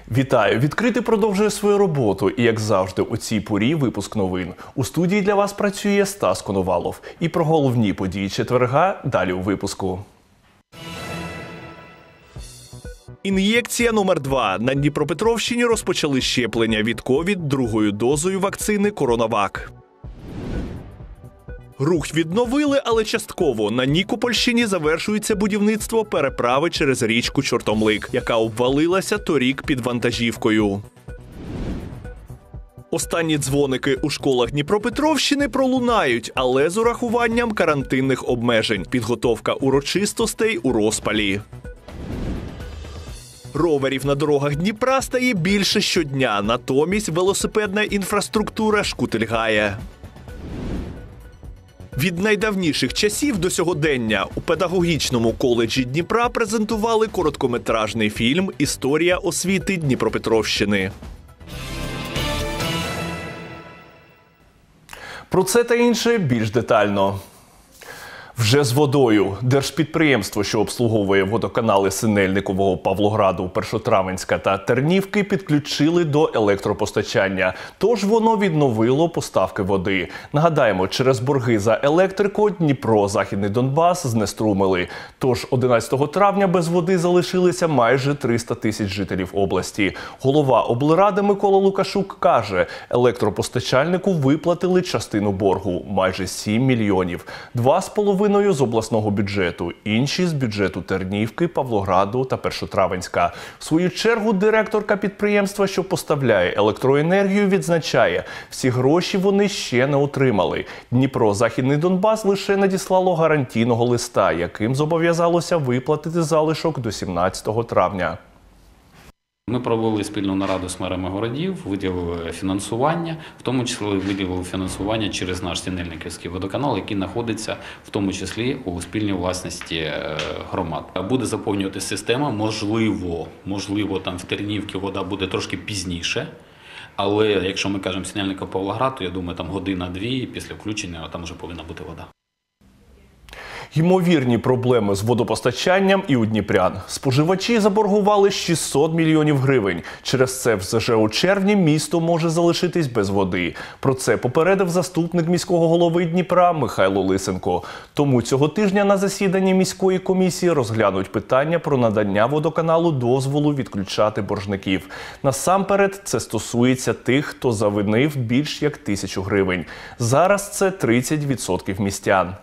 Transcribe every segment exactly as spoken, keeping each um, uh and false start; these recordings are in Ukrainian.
Вітаю! Відкритий продовжує свою роботу. І, як завжди, у цій порі випуск новин. У студії для вас працює Стас Коновалов. І про головні події четверга далі у випуску. Ін'єкція номер два. На Дніпропетровщині розпочали щеплення від ковід другою дозою вакцини «Коронавак». Рух відновили, але частково. На Нікопольщині завершується будівництво переправи через річку Чортомлик, яка обвалилася торік під вантажівкою. Останні дзвоники у школах Дніпропетровщини пролунають, але з урахуванням карантинних обмежень. Підготовка урочистостей у розпалі. Роверів на дорогах Дніпра стає більше щодня, натомість велосипедна інфраструктура шкутильгає. Від найдавніших часів до сьогодення у педагогічному коледжі Дніпра презентували короткометражний фільм «Історія освіти Дніпропетровщини». Про це та інше більш детально. Вже з водою. Держпідприємство, що обслуговує водоканали Синельникового, Павлограду, Першотравенська та Тернівки, підключили до електропостачання. Тож воно відновило поставки води. Нагадаємо, через борги за електрику Дніпро, Західний Донбас знеструмили. Тож одинадцятого травня без води залишилися майже триста тисяч жителів області. Голова облради Микола Лукашук каже, електропостачальнику виплатили частину боргу – майже сім мільйонів. Два з половиною з обласного бюджету, інші з бюджету Тернівки, Павлограду та Першотравенська. В свою чергу директорка підприємства, що поставляє електроенергію, відзначає, всі гроші вони ще не отримали. Дніпро, Західний Донбас лише надіслало гарантійного листа, яким зобов'язалося виплатити залишок до сімнадцятого травня. Ми провели спільну нараду з мерами городів, виділили фінансування, в тому числі виділили фінансування через наш Синельниківський водоканал, який знаходиться в тому числі у спільній власності громад. Буде заповнюватися система, можливо, можливо там в Тернівці вода буде трошки пізніше, але якщо ми кажемо Синельників-Павлоград, то я думаю там година-дві після включення там вже повинна бути вода. Ймовірні проблеми з водопостачанням і у дніпрян. Споживачі заборгували шістсот мільйонів гривень. Через це вже у червні місто може залишитись без води. Про це попередив заступник міського голови Дніпра Михайло Лисенко. Тому цього тижня на засіданні міської комісії розглянуть питання про надання водоканалу дозволу відключати боржників. Насамперед, це стосується тих, хто завинив більш як тисячу гривень. Зараз це тридцять відсотків містян.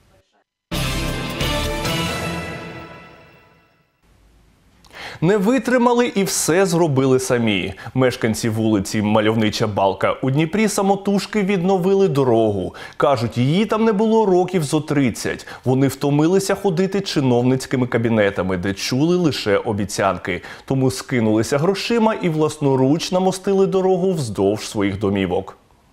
Не витримали і все зробили самі. Мешканці вулиці Мальовнича Балка у Дніпрі самотужки відновили дорогу. Кажуть, її там не було років зо тридцять. Вони втомилися ходити чиновницькими кабінетами, де чули лише обіцянки. Тому скинулися грошима і власноруч намостили дорогу вздовж своїх домівок.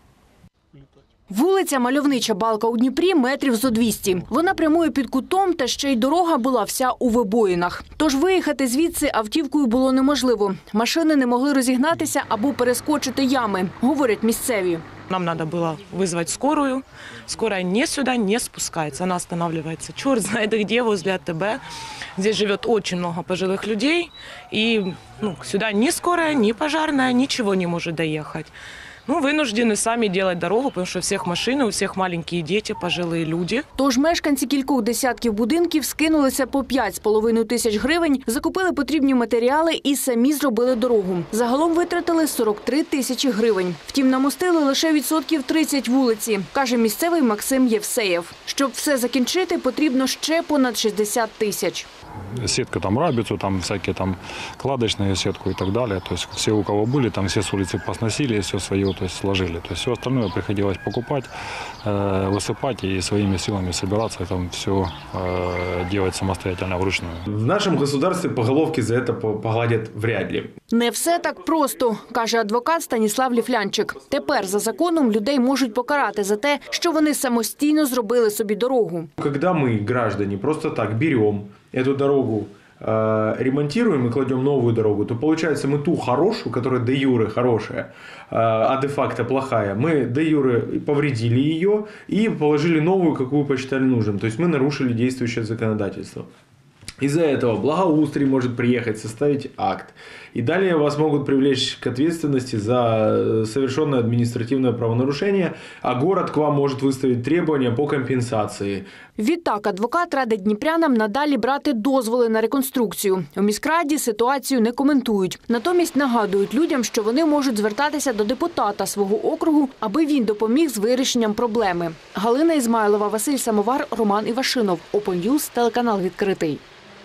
Вулиця Мальовнича Балка у Дніпрі метрів зо двісті. Вона прямує під кутом, та ще й дорога була вся у вибоїнах. Тож виїхати звідси автівкою було неможливо. Машини не могли розігнатися або перескочити ями, говорять місцеві. Нам надо было вызвать скорую. Скорая не сюда не спускается. Она останавливается черт знает где, возле А Т Б. Здесь живет очень много пожилых людей. И ну, сюда ни скорая, ни пожарная ничего не может доехать. Ну, вынуждены сами делать дорогу, потому что у всех машины, у всех маленькие дети, пожилые люди. Тож мешканці кількох десятків будинків скинулися по п'ять з половиною тисяч гривень, закупили потрібні матеріали і самі зробили дорогу. Загалом витратили сорок три тисячі гривень. Втім, намостили лише відсотків тридцять вулиці, каже місцевий Максим Євсеєв. Щоб все закінчити, потрібно ще понад шістдесят тисяч. Сетка там рабицу, там всякие там кладочные сетку и так далее. То есть все, у кого были, там все с улицы посносили, все свое, то есть сложили. То есть все остальное приходилось покупать, э, высыпать и своими силами собираться, и там все э, делать самостоятельно вручную. В нашем государстве по головке за это погладят вряд ли. Не все так просто, каже адвокат Станіслав Ліфлянчик. Тепер за законом людей можуть покарати за те, що вони самостійно зробили собі дорогу. Когда мы, граждане, просто так берем эту дорогу, э, ремонтируем и кладем новую дорогу, то получается мы ту хорошую, которая де юре хорошая, э, а де факто плохая, мы де юре повредили ее и положили новую, какую посчитали нужным. То есть мы нарушили действующее законодательство. Из-за этого благоустрий может приехать, составить акт. И далее вас могут привлечь к ответственности за совершенное административное правонарушение, а город к вам может выставить требования по компенсации. Відтак, адвокат радить дніпрянам надалі брати дозволи на реконструкцію. У міськраді ситуацію не коментують. Натомість нагадують людям, що вони можуть звертатися до депутата свого округу, аби він допоміг з вирішенням проблеми. Галина Ізмайлова, Василь Самовар, Роман Івашинов. Open News, телеканал «Відкритий».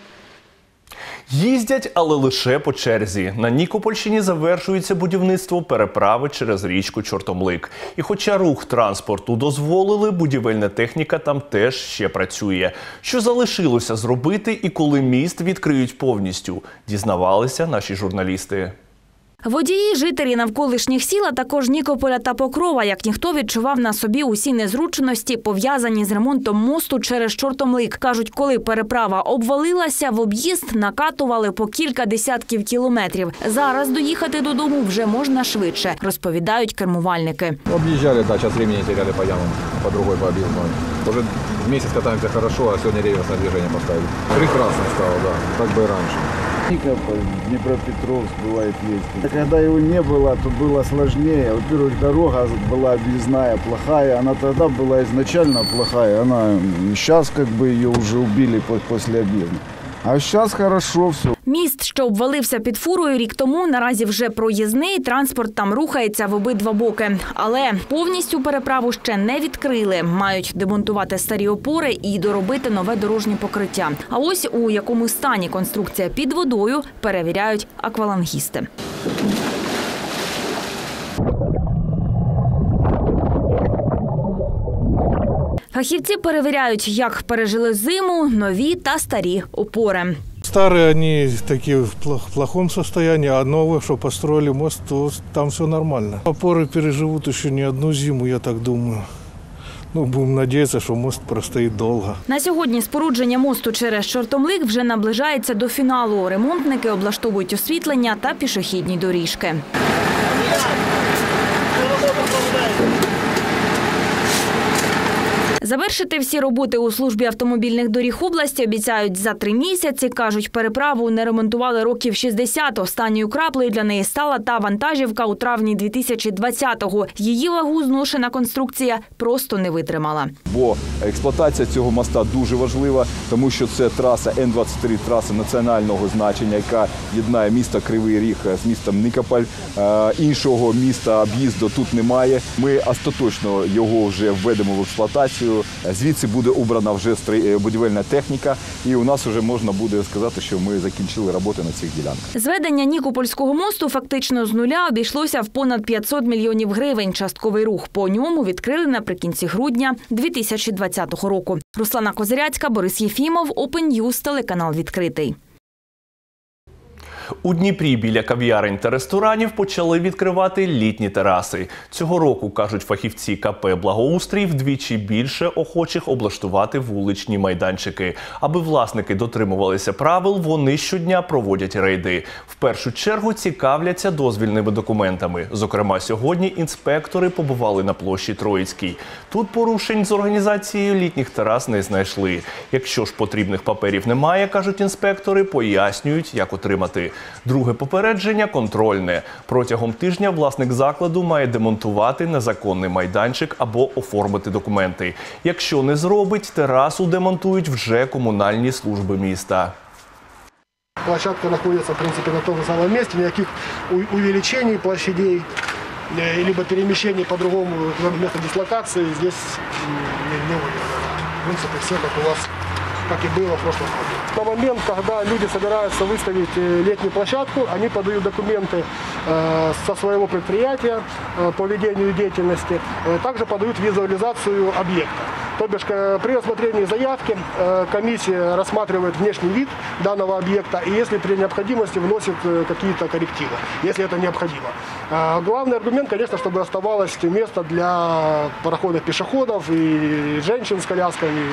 Їздять, але лише по черзі. На Нікопольщині завершується будівництво переправи через річку Чортомлик. І хоча рух транспорту дозволили, будівельна техніка там теж ще працює. Що залишилося зробити і коли міст відкриють повністю, дізнавалися наші журналісти. Водії, жителі навколишніх сіл, а також Нікополя та Покрова, як ніхто, відчував на собі усі незручності, пов'язані з ремонтом мосту через Чортомлик. Кажуть, коли переправа обвалилася, в об'їзд накатували по кілька десятків кілометрів. Зараз доїхати додому вже можна швидше, розповідають кермувальники. Об'їжджали, да, час времени теряли по ямам, по другой, по объездной. Уже месяц катаемся хорошо, а сегодня реверсное движение поставили. Прекрасно стало, да, так бы и раньше. Никополь, Днепропетровск бывает ездить. Когда его не было, то было сложнее. Во-первых, дорога была объездная, плохая. Она тогда была изначально плохая. Она сейчас как бы ее уже убили после объезда. А зараз хорошо все. Міст, що обвалився під фурою рік тому, наразі вже проїзний, транспорт там рухається в обидва боки. Але повністю переправу ще не відкрили. Мають демонтувати старі опори і доробити нове дорожнє покриття. А ось у якому стані конструкція під водою перевіряють аквалангісти. Фахівці перевіряють, як пережили зиму нові та старі опори. Старые они такие в плохом состоянии, а новые, что построили мост, то там все нормально. Опоры переживут еще не одну зиму, я так думаю. Ну, будемо надіятися, що мост простоїть довго. На сьогодні спорудження мосту через Чортомлик вже наближається до фіналу. Ремонтники облаштовують освітлення та пішохідні доріжки. Завершити всі роботи у службі автомобільних доріг області обіцяють за три місяці. Кажуть, переправу не ремонтували років шістдесят. Останньою краплею для неї стала та вантажівка у травні дві тисячі двадцятого. Її вагу зношена конструкція просто не витримала. Бо експлуатація цього моста дуже важлива, тому що це траса Н двадцять три, траса національного значення, яка єднає місто Кривий Ріг з містом Нікополь. Іншого міста об'їзду тут немає. Ми остаточно його вже введемо в експлуатацію. Звідси буде обрана вже будівельна техніка, і у нас вже можна буде сказати, що ми закінчили роботи на цих ділянках. Зведення Нікопольського мосту фактично з нуля обійшлося в понад п'ятсот мільйонів гривень. Частковий рух по ньому відкрили наприкінці грудня дві тисячі двадцятого року. Руслана Козиряцька, Борис Єфімов, Open News, телеканал «Відкритий». У Дніпрі біля кав'ярень та ресторанів почали відкривати літні тераси. Цього року, кажуть фахівці ка пе «Благоустрій», вдвічі більше охочих облаштувати вуличні майданчики. Аби власники дотримувалися правил, вони щодня проводять рейди. В першу чергу цікавляться дозвільними документами. Зокрема, сьогодні інспектори побували на площі Троїцькій. Тут порушень з організацією літніх терас не знайшли. Якщо ж потрібних паперів немає, кажуть інспектори, пояснюють, як отримати. Друге попередження – контрольне. Протягом тижня власник закладу має демонтувати незаконний майданчик або оформити документи. Якщо не зробить, терасу демонтують вже комунальні служби міста. Площадка находится, в принципе, на том же самом месте, никаких увеличений площадей, либо перемещений по другому месту дислокации здесь не будет. В принципе, все как у вас, как и было в прошлом году. На момент, когда люди собираются выставить летнюю площадку, они подают документы э, со своего предприятия э, по ведению деятельности, э, также подают визуализацию объекта. То бишь, при рассмотрении заявки э, комиссия рассматривает внешний вид данного объекта и, если при необходимости, вносит э, какие-то коррективы, если это необходимо. Э, главный аргумент, конечно, чтобы оставалось место для проходов пешеходов и женщин с колясками.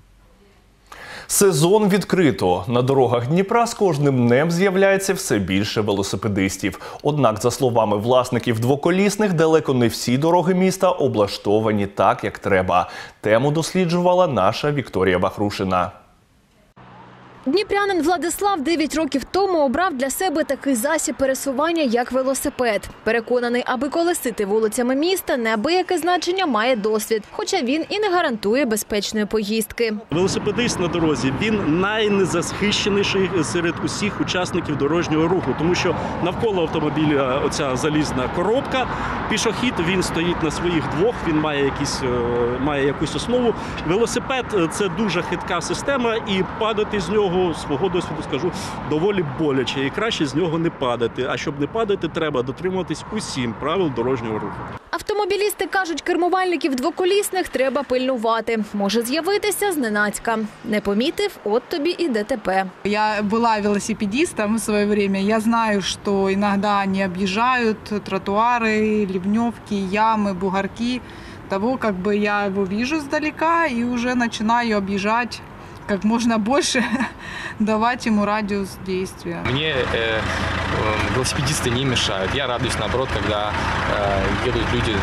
Сезон відкрито. На дорогах Дніпра з кожним днем з'являється все більше велосипедистів. Однак, за словами власників двоколісних, далеко не всі дороги міста облаштовані так, як треба. Тему досліджувала наша Вікторія Бахрушина. Дніпрянин Владислав дев'ять років тому обрав для себе такий засіб пересування, як велосипед. Переконаний, аби колесити вулицями міста, неабияке значення має досвід, хоча він і не гарантує безпечної поїздки. Велосипедист на дорозі, він найнезахищеніший серед усіх учасників дорожнього руху, тому що навколо автомобіля оця залізна коробка, пішохід, він стоїть на своїх двох, він має, якісь, має якусь основу. Велосипед – це дуже хитка система, і падати з нього, свого досвіду скажу, доволі боляче. І краще з нього не падати. А щоб не падати, треба дотримуватись усім правил дорожнього руху. Автомобілісти кажуть, кермувальників двоколісних треба пильнувати. Може з'явитися зненацька. Не помітив – от тобі і ДТП. Я була велосипедистом в своє время. Я знаю, що іноді вони об'їжджають тротуари, ливневки, ями, бугорки. Того, как бы я его вижу сдалека и уже начинаю объезжать как можно больше, давать ему радиус действия. Мне э, велосипедисты не мешают. Я радуюсь, наоборот, когда э, едут люди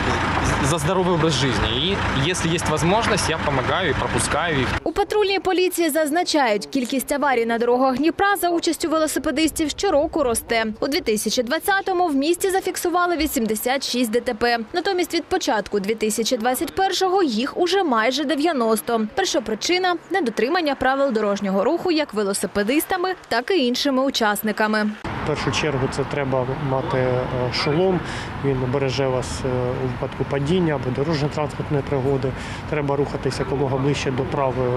за здоровый образ жизни. И если есть возможность, я помогаю и пропускаю их. У патрульній поліції зазначають, кількість аварій на дорогах Дніпра за участю велосипедистів щороку росте. У дві тисячі двадцятому в місті зафіксували вісімдесят шість ДТП. Натомість від початку дві тисячі двадцять першого їх уже майже дев'яносто. Першопричина – недотримання правил дорожнього руху як велосипедистами, так і іншими учасниками. В першу чергу це треба мати шолом, він береже вас у випадку падіння або дорожньо-транспортної пригоди. Треба рухатися якомога ближче до правої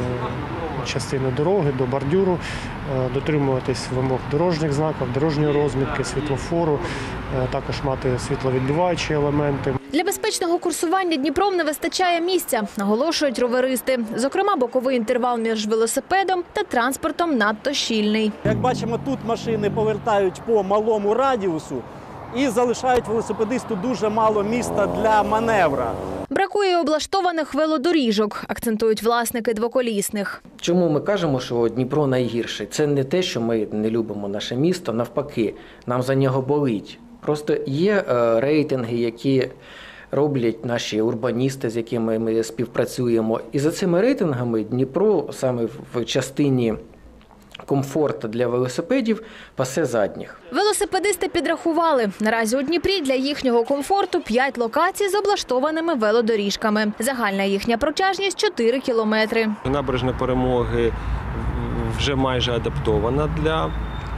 частини дороги, до бордюру, дотримуватись вимог дорожніх знаків, дорожньої розмітки, світлофору, також мати світловідбиваючі елементи. Для безпечного курсування Дніпром не вистачає місця, наголошують роверисти. Зокрема, боковий інтервал між велосипедом та транспортом надто щільний. Як бачимо, тут машини повертають по малому радіусу і залишають велосипедисту дуже мало місця для маневра. Бракує облаштованих велодоріжок, акцентують власники двоколісних. Чому ми кажемо, що Дніпро найгірший? Це не те, що ми не любимо наше місто, навпаки, нам за нього болить. Просто є е, рейтинги, які роблять наші урбаністи, з якими ми співпрацюємо. І за цими рейтингами Дніпро саме в частині комфорту для велосипедів пасе задніх. Велосипедисти підрахували. Наразі у Дніпрі для їхнього комфорту п'ять локацій з облаштованими велодоріжками. Загальна їхня протяжність – чотири кілометри. Набережна Перемоги вже майже адаптована для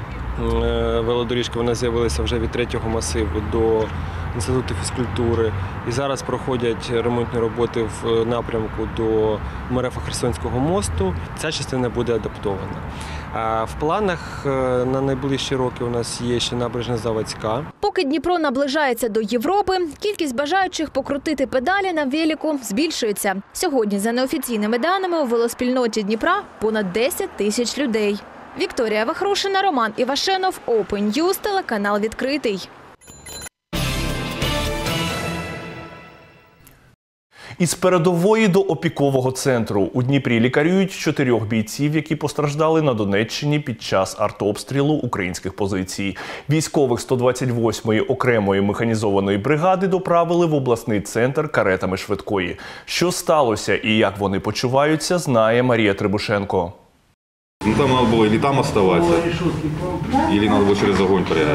велодоріжки. Вона з'явилася вже від третього масиву до Інституту фізкультури. І зараз проходять ремонтні роботи в напрямку до Мерефа-Херсонського мосту. Ця частина буде адаптована. В планах на найближчі роки у нас є ще набережна Заводська. Поки Дніпро наближається до Європи, кількість бажаючих покрутити педалі на велику збільшується. Сьогодні, за неофіційними даними, у велоспільноті Дніпра понад десять тисяч людей. Вікторія Вахрушина, Роман Івашенов, Open News, телеканал «Відкритий». Із передової до опікового центру. У Дніпрі лікарюють чотирьох бійців, які постраждали на Донеччині під час артобстрілу українських позицій. Військових сто двадцять восьмої окремої механізованої бригади доправили в обласний центр каретами швидкої. Що сталося і як вони почуваються, знає Марія Требушенко. Ну, там надо было или там оставаться, или надо было через огонь прыгать.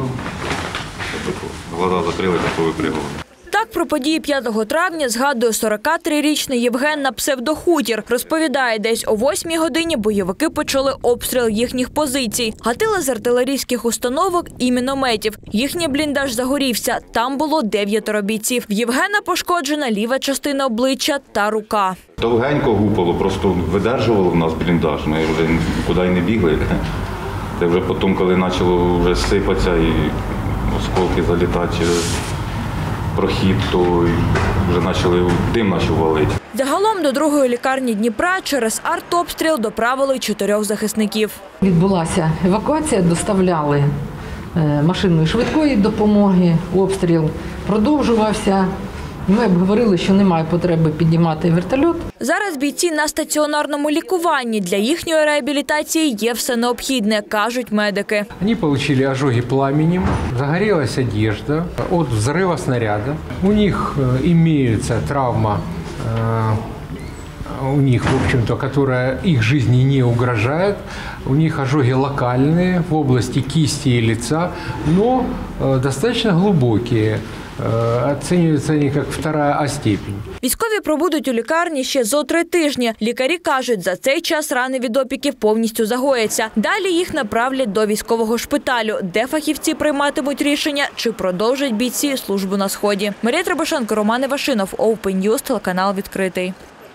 Глаза закрыли, как выпрыгивал. Так про події п'ятого травня згадує сорокатрирічний Євген на псевдохутір. Розповідає, десь о восьмій годині бойовики почали обстріл їхніх позицій. Гатили з артилерійських установок і мінометів. Їхній бліндаж загорівся. Там було дев'ятеро бійців. В Євгена пошкоджена ліва частина обличчя та рука. Довгенько гупало, просто видержувало в нас бліндаж. Ми вже нікуди й не бігли. Це вже потім, коли почало вже сипатися і осколки залітати через прохід, то вже почали дим почав валити. Загалом до другої лікарні Дніпра через артобстріл доправили чотирьох захисників. Відбулася евакуація, доставляли машиною швидкої допомоги, обстріл продовжувався. Ми обговорили, що немає потреби піднімати вертольот. Зараз бійці на стаціонарному лікуванні. Для їхньої реабілітації є все необхідне, кажуть медики. Вони отримали ожоги пламенем, загорілась одежда від взриву снаряду. У них имеется травма у них, в общем-то, которая их жизни не угрожает. У них ожоги локальные в области кисти и лица, но достаточно глубокие. Оцінюються вони як вторая А степень. Військові пробудуть у лікарні ще зо три тижні. Лікарі кажуть, за цей час рани від опіків повністю загояться. Далі їх направлять до військового шпиталю, де фахівці прийматимуть рішення, чи продовжать бійці службу на Сході. Марія Требушенко, Роман Івашинов, Open News, телеканал «Відкритий».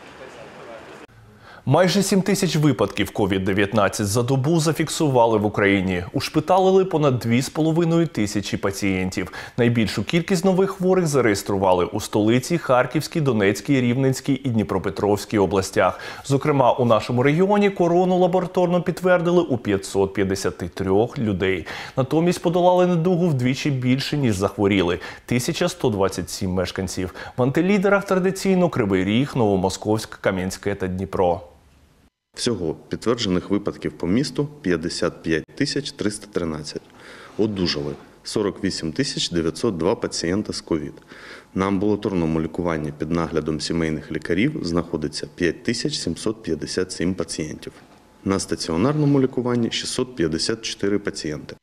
Майже сім тисяч випадків ковід дев'ятнадцять за добу зафіксували в Україні. Ушпиталили понад дві з половиною тисячі пацієнтів. Найбільшу кількість нових хворих зареєстрували у столиці, Харківській, Донецькій, Рівненській і Дніпропетровській областях. Зокрема, у нашому регіоні корону лабораторно підтвердили у п'ятсот п'ятдесят три людей. Натомість подолали недугу вдвічі більше, ніж захворіли – тисяча сто двадцять сім мешканців. В антилідерах традиційно Кривий Ріг, Новомосковськ, Кам'янське та Дніпро. Всього підтверджених випадків по місту п'ятдесят п'ять тисяч триста тринадцять. Одужали сорок вісім тисяч дев'ятсот два пацієнти з ковід. На амбулаторному лікуванні під наглядом сімейних лікарів знаходиться п'ять тисяч сімсот п'ятдесят сім пацієнтів. На стаціонарному лікуванні шістсот п'ятдесят чотири пацієнти.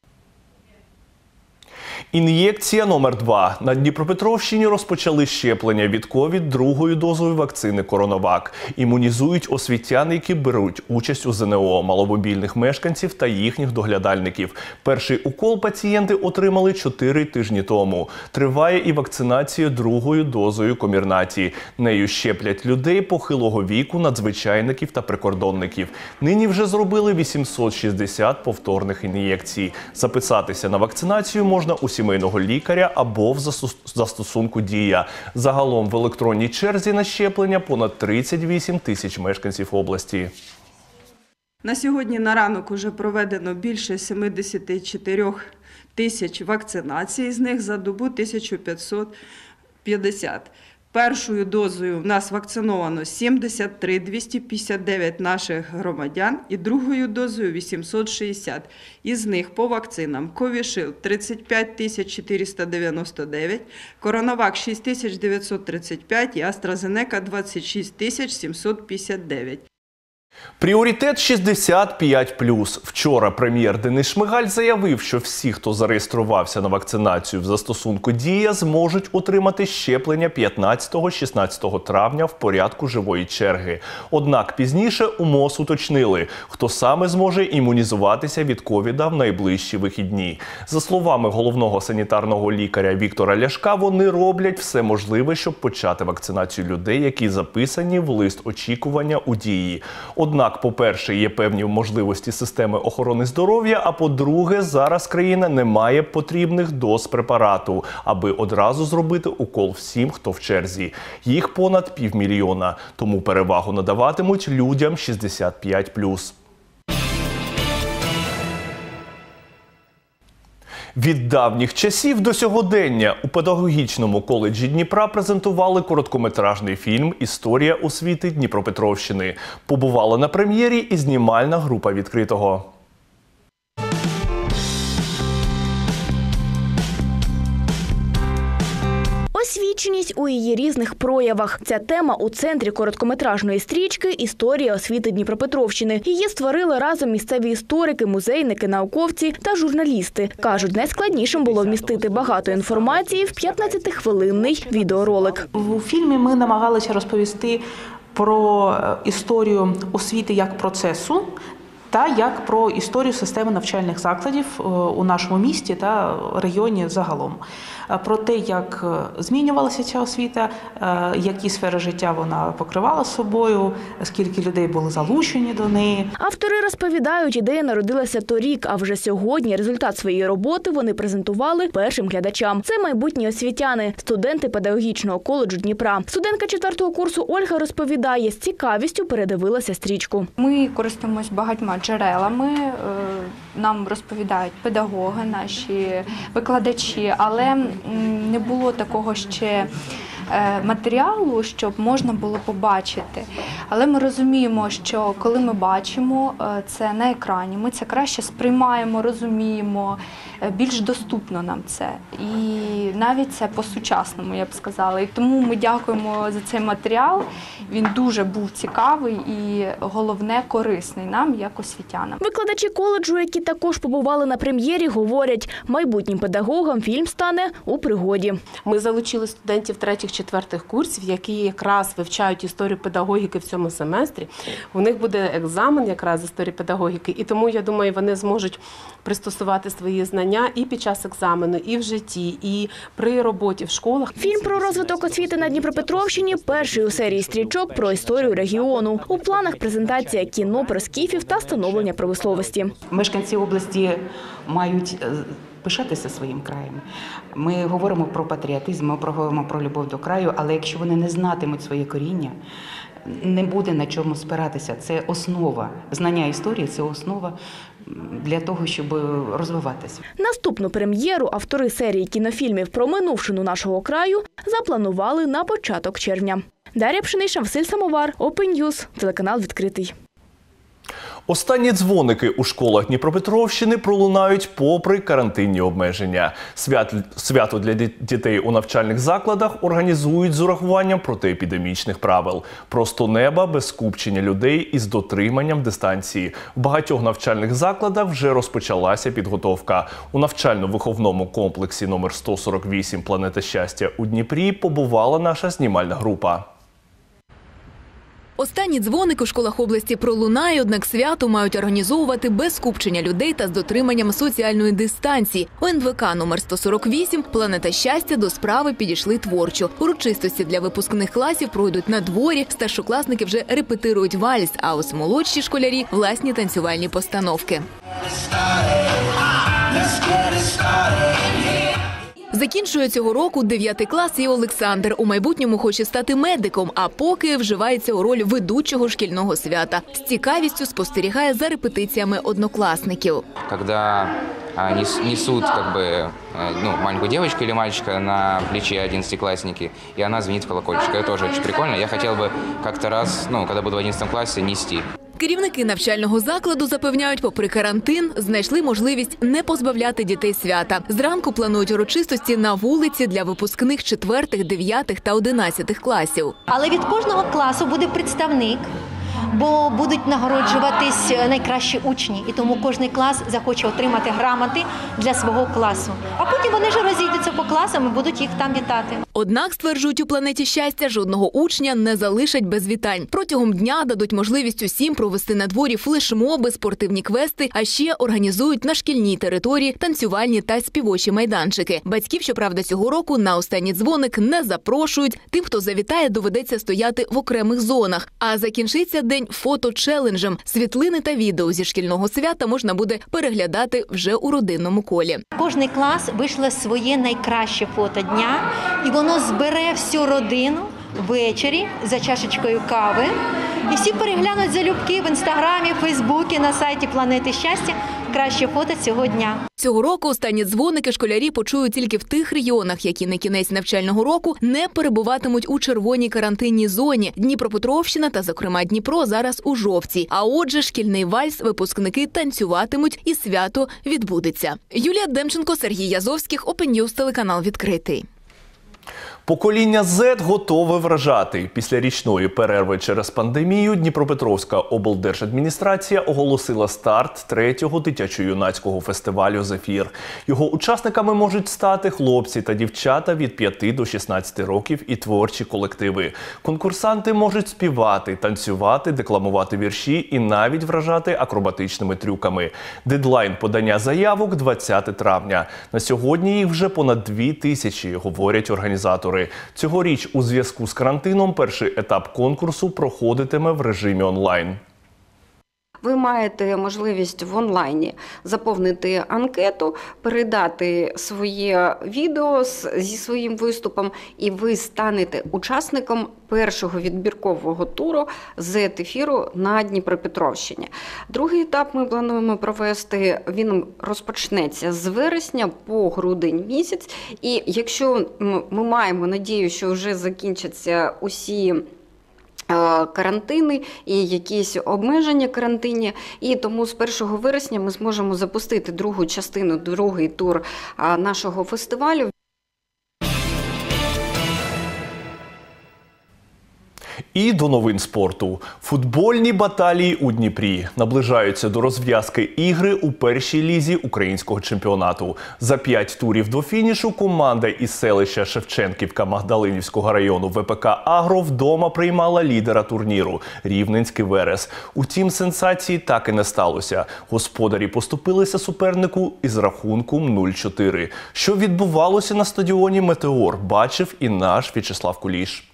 Ін'єкція номер два. На Дніпропетровщині розпочали щеплення від ковід другою дозою вакцини «Коронавак». Імунізують освітян, які беруть участь у зе не о, маломобільних мешканців та їхніх доглядальників. Перший укол пацієнти отримали чотири тижні тому. Триває і вакцинація другою дозою Комірнаті. Нею щеплять людей похилого віку, надзвичайників та прикордонників. Нині вже зробили вісімсот шістдесят повторних ін'єкцій. Записатися на вакцинацію можна у сімейного лікаря або в застосунку «Дія». Загалом в електронній черзі на щеплення понад тридцять вісім тисяч мешканців області. На сьогодні на ранок уже проведено більше сімдесят чотири тисяч вакцинацій, з них за добу тисяча п'ятсот п'ятдесят. Першою дозою в нас вакциновано сімдесят три тисячі двісті п'ятдесят дев'ять наших громадян і другою дозою вісімсот шістдесят. Із них по вакцинам Ковішилд – тридцять п'ять тисяч чотириста дев'яносто дев'ять, Коронавак – шість тисяч дев'ятсот тридцять п'ять і AstraZeneca – двадцять шість тисяч сімсот п'ятдесят дев'ять. Пріоритет шістдесят п'ять плюс. Вчора прем'єр Денис Шмигаль заявив, що всі, хто зареєструвався на вакцинацію в застосунку «Дія», зможуть отримати щеплення п'ятнадцятого-шістнадцятого травня в порядку живої черги. Однак пізніше у МОЗ уточнили, хто саме зможе імунізуватися від ковіда в найближчі вихідні. За словами головного санітарного лікаря Віктора Ляшка, вони роблять все можливе, щоб почати вакцинацію людей, які записані в лист очікування у «Дії». Однак, по-перше, є певні можливості системи охорони здоров'я, а по-друге, зараз країна не має потрібних доз препарату, аби одразу зробити укол всім, хто в черзі. Їх понад півмільйона, тому перевагу надаватимуть людям шістдесят п'ять плюс. Від давніх часів до сьогодення у педагогічному коледжі Дніпра презентували короткометражний фільм «Історія освіти Дніпропетровщини». Побувала на прем'єрі і знімальна група «Відкритого». Освіченість у її різних проявах. Ця тема у центрі короткометражної стрічки «Історія освіти Дніпропетровщини». Її створили разом місцеві історики, музейники, науковці та журналісти. Кажуть, найскладнішим було вмістити багато інформації в п'ятнадцятихвилинний відеоролик. У фільмі ми намагалися розповісти про історію освіти як процесу, та як про історію системи навчальних закладів у нашому місті та регіоні загалом. Про те, як змінювалася ця освіта, які сфери життя вона покривала собою, скільки людей були залучені до неї. Автори розповідають, ідея народилася торік, а вже сьогодні результат своєї роботи вони презентували першим глядачам. Це майбутні освітяни, студенти педагогічного коледжу Дніпра. Студентка четвертого курсу Ольга розповідає, з цікавістю передивилася стрічку. Ми користуємось багатьма джерелами, нам розповідають педагоги, наші викладачі, але не було такого ще матеріалу, щоб можна було побачити. Але ми розуміємо, що коли ми бачимо це на екрані, ми це краще сприймаємо, розуміємо більш доступно нам це. І навіть це по-сучасному, я б сказала. І тому ми дякуємо за цей матеріал. Він дуже був цікавий і, головне, корисний нам, як освітянам. Викладачі коледжу, які також побували на прем'єрі, говорять, майбутнім педагогам фільм стане у пригоді. Ми залучили студентів третіх-четвертих курсів, які якраз вивчають історію педагогіки в цьому семестрі. У них буде екзамен якраз з історії педагогіки, і тому, я думаю, вони зможуть пристосувати свої знання і під час екзамену, і в житті, і при роботі в школах. Фільм про розвиток освіти на Дніпропетровщині – перший у серії стрічок про історію регіону. У планах презентація кіно про скіфів та становлення промисловості. Мешканці області мають пишатися своїм краєм. Ми говоримо про патріотизм, ми говоримо про любов до краю, але якщо вони не знатимуть своє коріння, не буде на чому спиратися. Це основа. Знання історії – це основа для того, щоб розвиватися. Наступну прем'єру автори серії кінофільмів про минувшину нашого краю запланували на початок червня. Дар'я Пшенична, Василь Самовар, Open News, телеканал «Відкритий». Останні дзвоники у школах Дніпропетровщини пролунають попри карантинні обмеження. Свят... Свято для дітей у навчальних закладах організують з урахуванням протиепідемічних правил. Просто неба без скупчення людей із дотриманням дистанції. В багатьох навчальних закладах вже розпочалася підготовка. У навчально-виховному комплексі номер сто сорок вісім «Планета щастя» у Дніпрі побувала наша знімальна група. Останні дзвоники у школах області пролунає, однак свято мають організовувати без скупчення людей та з дотриманням соціальної дистанції. У ен ве ка номер сто сорок вісім «Планета щастя» до справи підійшли творчо. Урочистості для випускних класів пройдуть на дворі, старшокласники вже репетирують вальс, а ось молодші школярі – власні танцювальні постановки. Закінчує цього року дев'ятий клас і Олександр. У майбутньому хоче стати медиком, а поки вживається у роль ведучого шкільного свята. З цікавістю спостерігає за репетиціями однокласників. Коли несут как бы, ну, маленькую девочку или мальчика на плече одиннадцатиклассники, и она звенит в колокольчик. Это тоже очень прикольно. Я хотел бы как-то раз, ну, когда буду в одиннадцатом классе, нести. Керівники навчального закладу запевняють, попри карантин, знайшли можливість не позбавляти дітей свята. Зранку планують урочистості на вулиці для випускних четвертих, дев'ятих та одинадцятих класів. Але від кожного класу буде представник, бо будуть нагороджуватись найкращі учні. І тому кожен клас захоче отримати грамоти для свого класу. А потім вони ж розійдуться по класам і будуть їх там вітати. Однак, стверджують у «Планеті щастя», жодного учня не залишать без вітань. Протягом дня дадуть можливість усім провести на дворі флешмоби, спортивні квести, а ще організують на шкільній території танцювальні та співочі майданчики. Батьків, щоправда, цього року на останній дзвоник не запрошують. Тим, хто завітає, доведеться стояти в окремих зонах. А закінчиться день фото-челенджем. Світлини та відео зі шкільного свята можна буде переглядати вже у родинному колі. Кожний клас вийшло своє найкраще фото дня, і воно збере всю родину ввечері за чашечкою кави. І всі переглянуть залюбки в інстаграмі, фейсбуці, на сайті «Планети щастя» краще фото цього дня. Цього року останні дзвоники школярі почують тільки в тих регіонах, які на кінець навчального року не перебуватимуть у червоній карантинній зоні. Дніпропетровщина та, зокрема, Дніпро зараз у жовтій. А отже, шкільний вальс випускники танцюватимуть і свято відбудеться. Юлія Демченко, Сергій Язовських, Open News, телеканал «Відкритий». Покоління зет готове вражати. Після річної перерви через пандемію Дніпропетровська облдержадміністрація оголосила старт третього дитячо-юнацького фестивалю «Зефір». Його учасниками можуть стати хлопці та дівчата від п'яти до шістнадцяти років і творчі колективи. Конкурсанти можуть співати, танцювати, декламувати вірші і навіть вражати акробатичними трюками. Дедлайн подання заявок – двадцяте травня. На сьогодні їх вже понад дві тисячі, говорять організатори. Цьогоріч у зв'язку з карантином перший етап конкурсу проходитиме в режимі онлайн. Ви маєте можливість в онлайні заповнити анкету, передати своє відео зі своїм виступом, і ви станете учасником першого відбіркового туру зет-ефіру на Дніпропетровщині. Другий етап ми плануємо провести, він розпочнеться з вересня по грудень місяць. І якщо ми маємо надію, що вже закінчаться усі карантини і якісь обмеження карантинні. І тому з першого вересня ми зможемо запустити другу частину, другий тур нашого фестивалю. І до новин спорту. Футбольні баталії у Дніпрі. Наближаються до розв'язки ігри у першій лізі українського чемпіонату. За п'ять турів до фінішу команда із селища Шевченківка Магдалинівського району ВПК «Агро» вдома приймала лідера турніру – Рівненський «Верес». Утім, сенсації так і не сталося. Господарі поступилися супернику із рахунком нуль чотири. Що відбувалося на стадіоні «Метеор» бачив і наш В'ячеслав Куліш.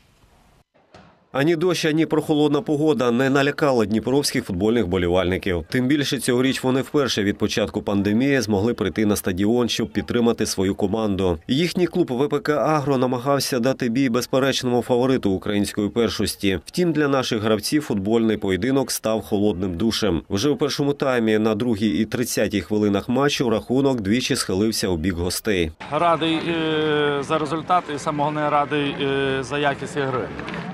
Ані дощ, ані прохолодна погода не налякали дніпровських футбольних болівальників. Тим більше цьогоріч вони вперше від початку пандемії змогли прийти на стадіон, щоб підтримати свою команду. Їхній клуб ВПК «Агро» намагався дати бій безперечному фавориту української першості. Втім, для наших гравців футбольний поєдинок став холодним душем. Вже у першому таймі на другій і тридцятій хвилинах матчу рахунок двічі схилився у бік гостей. Радий е, за результат і саме головне радий е, за якість гри.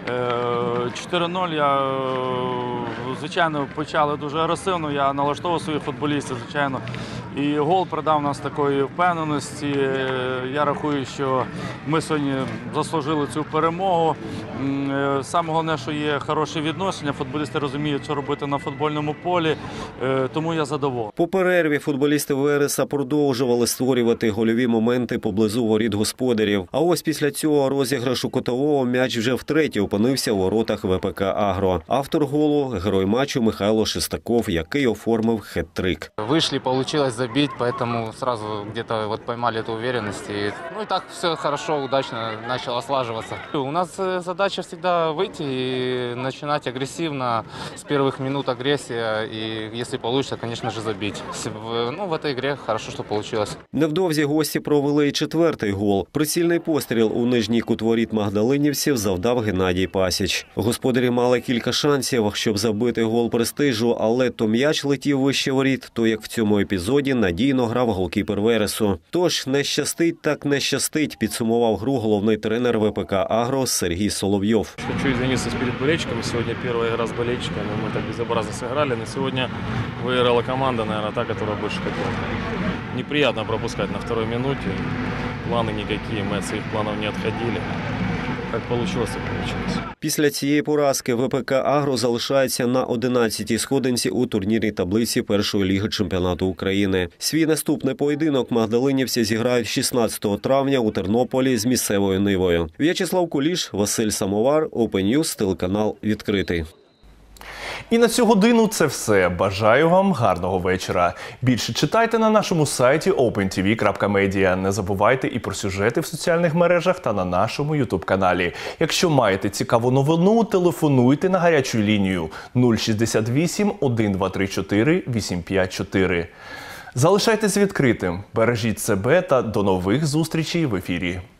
чотири нуль, я, звичайно, почали дуже агресивно, я налаштовував своїх футболістів, звичайно. І гол придав нас такої впевненості. Я рахую, що ми сьогодні заслужили цю перемогу. Саме головне, що є хороше відношення, футболісти розуміють, що робити на футбольному полі, тому я задоволений. По перерві футболісти «Вереса» продовжували створювати гольові моменти поблизу воріт господарів. А ось після цього розіграшу кутового м'яч вже втретє опинився у воротах ВПК «Агро». Автор голу – герой матчу Михайло Шестаков, який оформив хет-трик. Вийшли, вийшло забить, поэтому сразу где-то вот поймали эту уверенность. И, ну и так все хорошо, удачно начало слаживаться. У нас задача всегда выйти и начинать агрессивно, с первых минут агрессия, и если получится, конечно же, забить. Ну, в этой игре хорошо, что получилось. Невдовзі гості провели і четвертий гол. Прицільний постріл у нижній кут воріт магдалинівців завдав Геннадій Пасіч. Господарі мали кілька шансів, щоб забити гол престижу, але то м'яч летів вище воріт, то як в цьому епізоді надійно грав голкіпер «Вересу». Тож не щастить, так не щастить, підсумував гру головний тренер ВПК «Агро» Сергій Соловйов. Хочу извиниться перед болельщиками. Сегодня первая игра с болельщиками. Мы так безобразно сыграли. Но сегодня выиграла команда, наверное, та, которая больше хотела. Неприятно пропускать на второй минуте. Планы никакие, мы от своих планов не отходили. Як вийшло, так вийшло. Після цієї поразки ВПК «Агро» залишається на одинадцятій сходинці у турнірній таблиці першої ліги чемпіонату України. Свій наступний поєдинок магдалинівці зіграють шістнадцятого травня у Тернополі з місцевою Нивою. В'ячеслав Куліш, Василь Самовар, Open News, телеканал «Відкритий». І на цю годину це все. Бажаю вам гарного вечора. Більше читайте на нашому сайті опен ті ві крапка медіа. Не забувайте і про сюжети в соціальних мережах та на нашому ютуб-каналі. Якщо маєте цікаву новину, телефонуйте на гарячу лінію нуль шістдесят вісім, один два три чотири, вісім п'ять чотири. Залишайтесь відкритим, бережіть себе та до нових зустрічей в ефірі.